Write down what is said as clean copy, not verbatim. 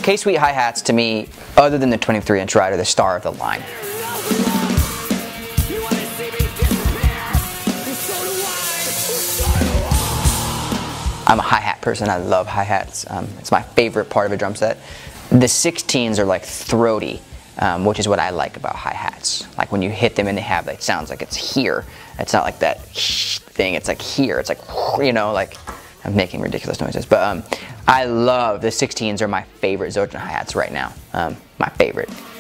K Sweet hi-hats to me, other than the 23-inch ride, are the star of the line. I'm a hi-hat person. I love hi-hats. It's my favorite part of a drum set. The 16s are like throaty, which is what I like about hi-hats. Like when you hit them and they have, it sounds like it's here. It's not like that thing. It's like here. It's like, you know, like I'm making ridiculous noises. But I love the 16s are my favorite Zildjian hi-hats right now. My favorite.